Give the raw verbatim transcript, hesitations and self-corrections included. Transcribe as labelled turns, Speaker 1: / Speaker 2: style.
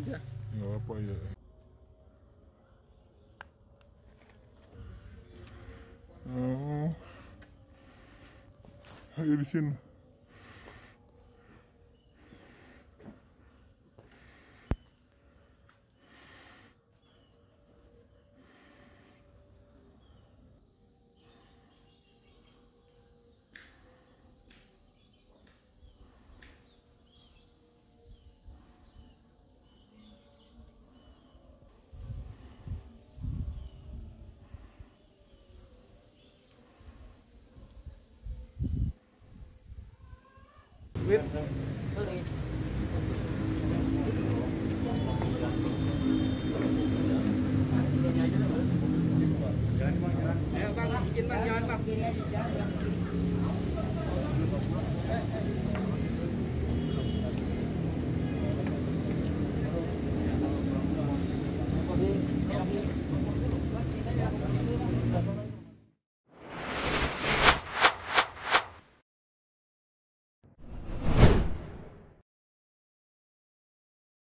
Speaker 1: aja.
Speaker 2: Nggak apa ya. Oh, ayo di sini.
Speaker 1: Wait.
Speaker 3: Sorry.
Speaker 1: Jangan bang, jangan. Ayo bang, bikin bang, jangan bang.